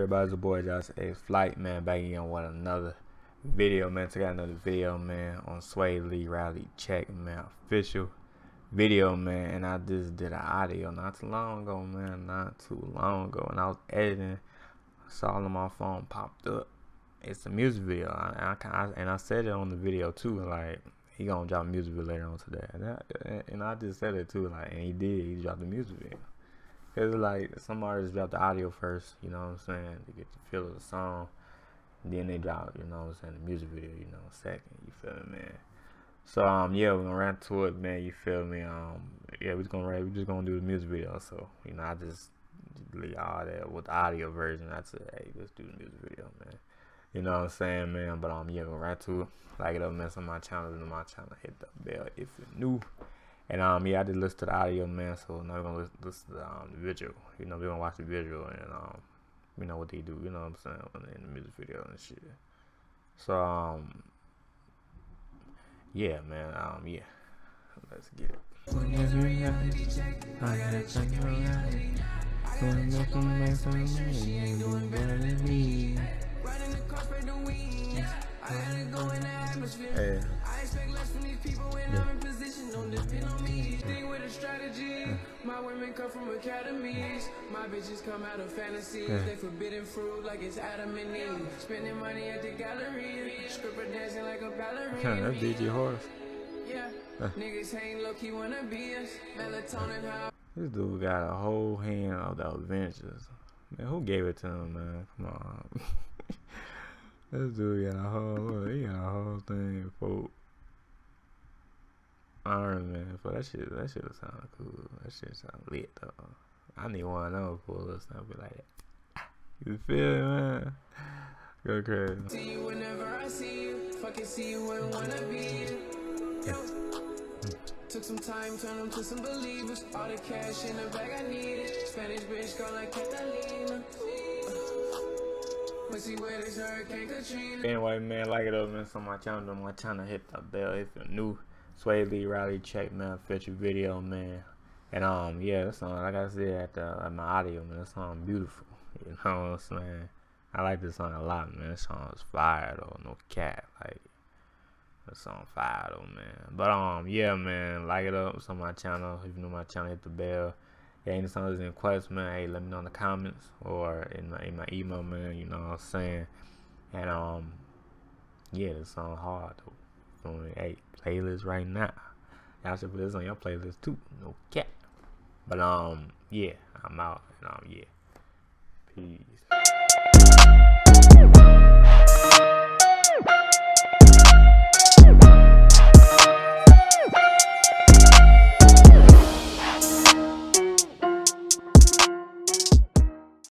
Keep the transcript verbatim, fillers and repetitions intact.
everybody? It's the boy Josh X Flight, man, back again with another video, man. Today I got another video, man, on Sway Lee Riley Check, man, official video, man. And I just did an audio not too long ago, man, not too long ago. And I was editing, saw it on my phone, popped up. It's a music video, I, I, I, and I said it on the video too, like, he gonna drop a music video later on today. And I, and I just said it too, like, and he did, he dropped the music video. Cause like some artists drop the audio first, you know what I'm saying, to get the feel of the song. And then they drop, you know what I'm saying, the music video, you know, second, you feel me, man. So um yeah, we're gonna run to it, man, you feel me. Um yeah, we're just gonna we're just gonna do the music video. So, you know, I just leave all that with the audio version. I said, hey, let's do the music video, man. You know what I'm saying, man. But um yeah, we're right to it. Like it up, man, on my channel, and my channel, hit the bell if you're new. And um yeah, I did listen to the audio, man, so now we're gonna listen, listen to the, um, the visual. You know, we're gonna watch the visual and um you know what they do, you know what I'm saying, in the music video and shit. So um yeah, man, um yeah, let's get it. Hey. I expect less from these people when I'm in position. Don't depend on me. Thing with a strategy. My women come from academies. My bitches come out of fantasies. They forbidden fruit like it's Adam and Eve. Spending money at the gallery. Stripper dancing like a ballerina. That's D J Horse. Yeah. Niggas ain't low key wanna be us. Melatonin how. This dude got a whole hand of the Avengers. Man, who gave it to him, man? Come on. This dude got a whole, he got a whole thing for Iron Man. For that shit, that shit sound cool. That shit sound lit though. I need one of those for a little something like that. You feel it, man? Go crazy. See you whenever I see you. Fucking see you when I wanna be you. Took some time, turn them to some believers. All the cash in the bag I needed. Spanish bitch gone like Catalina. Anyway, man, like it up, man. So my channel, my channel, hit the bell if you're new. Sway Lee Riley Check, man, official video, man. And um, yeah, that song, like I said at, the, at my audio, man, that song beautiful. You know what I'm saying? I like this song a lot, man. This song is fire though, no cap. Like that song fire though, man. But um, yeah, man, like it up. So my channel, if you know my channel, hit the bell. Yeah, any songs in questions, man, hey, let me know in the comments or in my in my email, man, you know what I'm saying. And um yeah, the song hard though. So, hey, playlist right now. Y'all should put this on your playlist too. No cap. But um yeah, I'm out and um yeah. Peace.